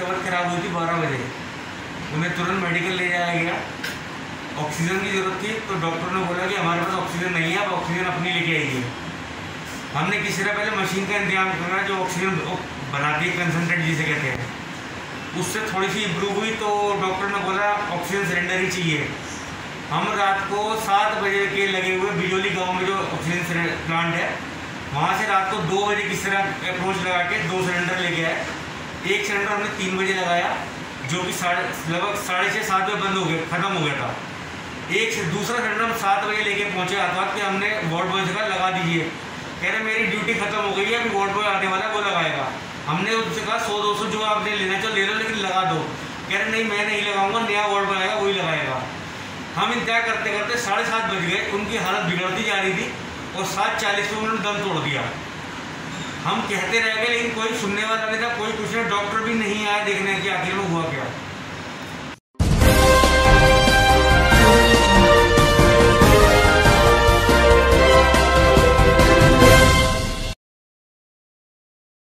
तबीयत खराब हुई थी 12 बजे। उन्हें तुरंत मेडिकल ले जाया गया। ऑक्सीजन की ज़रूरत थी तो डॉक्टर ने बोला कि हमारे पास ऑक्सीजन नहीं है, आप ऑक्सीजन अपनी लेके आइए। हमने किसी तरह पहले मशीन का इंतजाम करा जो ऑक्सीजन बनाती है, कंसनट्रेट जिसे कहते हैं, उससे थोड़ी सी इम्प्रूव हुई तो डॉक्टर ने बोला ऑक्सीजन सिलेंडर ही चाहिए। हम रात को 7 बजे के लगे हुए बिजोली गांव में जो ऑक्सीजन प्लांट है, वहाँ से रात को 2 बजे किस तरह अप्रोच लगा के 2 सिलेंडर लेके आए। एक सिलेंडर हमने 3 बजे लगाया, जो कि लगभग 6:30-7 बजे बंद हो गया, ख़त्म हो गया था। दूसरा सिलेंडर हम 7 बजे लेके पहुँचे आसपास के, हमने वार्ड बॉय से कहा लगा दीजिए। कह रहे मेरी ड्यूटी खत्म हो गई है, अभी वार्ड बॉय आने वाला है, वो लगाएगा। हमने उससे कहा 100-200 जो आपने लेना चाहिए ले लो, लेकिन लगा दो। कह रहे नहीं मैं नहीं लगाऊंगा, नया वार्ड बॉय आएगा वही लगाएगा। हम इंतजार करते करते 7:30 बज गए। उनकी हालत बिगड़ती जा रही थी और 7:40 में उन्होंने दम तोड़ दिया। हम कहते रह गए लेकिन कोई सुनने वाला नहीं था, कोई कुछ नहीं। डॉक्टर भी नहीं आया देखने कि आखिर में हुआ क्या।